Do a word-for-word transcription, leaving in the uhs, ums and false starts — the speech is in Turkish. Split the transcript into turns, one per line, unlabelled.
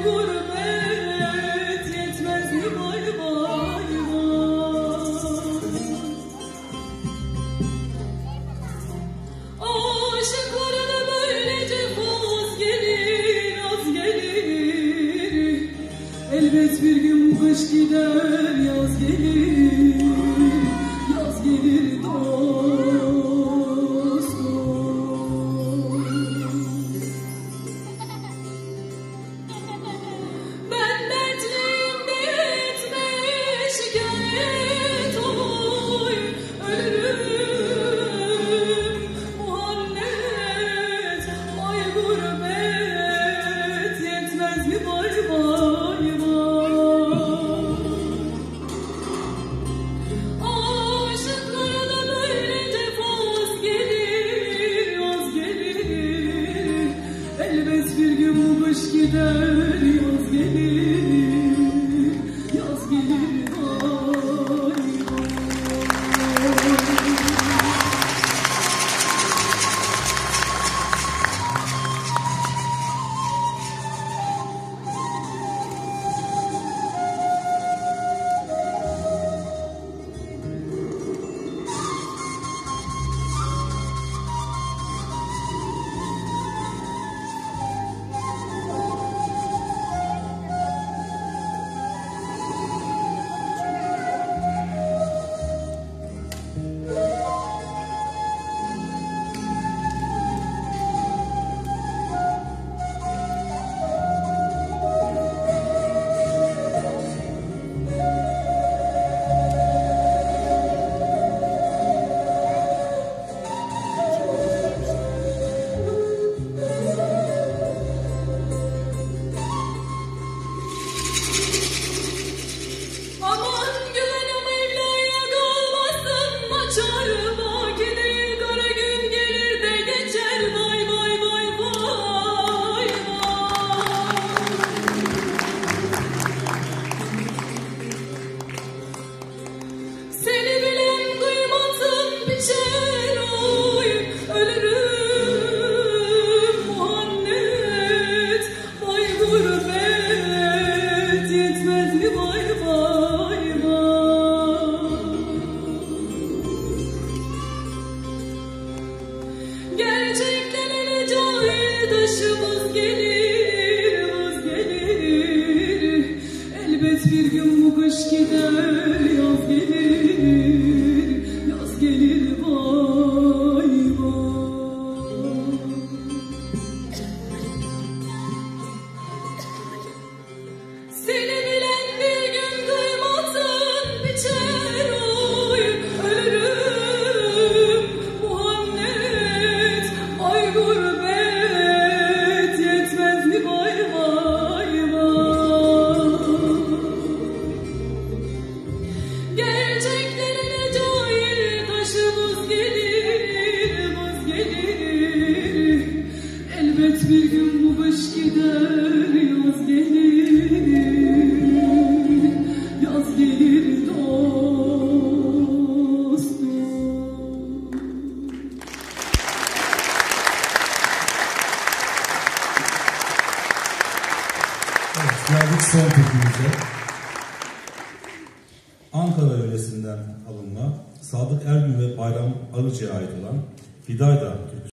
gurbet yetmez mi vay vay vay. Aşıklara da böylece vaz gelir az gelir. Elbet bir gün bu kış gider yaz gelir. Yaz gelir dostum. Ben dertliyim diye etme şikayet oy. Ölürüm muhannet ay gurbet yetmez mi vay vay vay. Aşıklara da böylece vaz gelir vaz gelir. Elbet bir gün bu kış gider yaz gelir. Yaz gelir vay vay. Aman güvenim Mevla'ya kalmasın açar makineyi kara gün gelir de geçer vay vay vay vay vay. Seni bilen kıymatın biçer oy. Ölürüm muhannet vay gurbet yetmez mi vay vay vay. Gerçeklerine cahil taşımız gelir vaz gelir. Elbet bir gün bu kış gider yaz gelir. Yaz gelir vay vay. Seni bilen bir gün kıymatın biçer oy. Ölürüm muhannet ay gurbet yetmez mi vay vay vay. Gerçeklerine cahil taşımız gelir vaz gelir. Elbet bir gün bu kış gider yaz gelir. Yaz gelir dostum.
Evet, geldik son tekimize. Ankara yöresinden alınma, Sadık Ergün ve Bayram Arıcı'ya ait olan Fidayda türküsü.